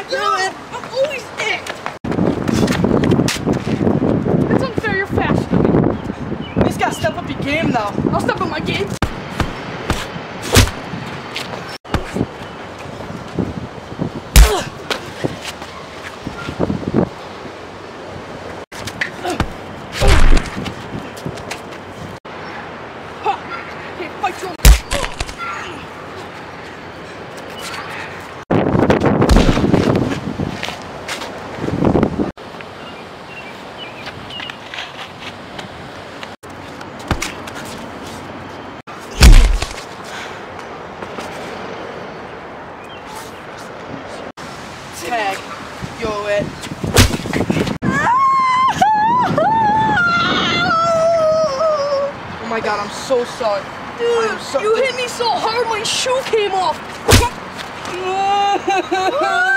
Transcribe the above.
knew it. I'm always it. It's unfair. You're faster than me. You just gotta step up your game, though. I'll step up my game. Fight you. Tag. Yo, it. Oh my god, I'm so sorry. Dude, you hit me so hard my shoe came off.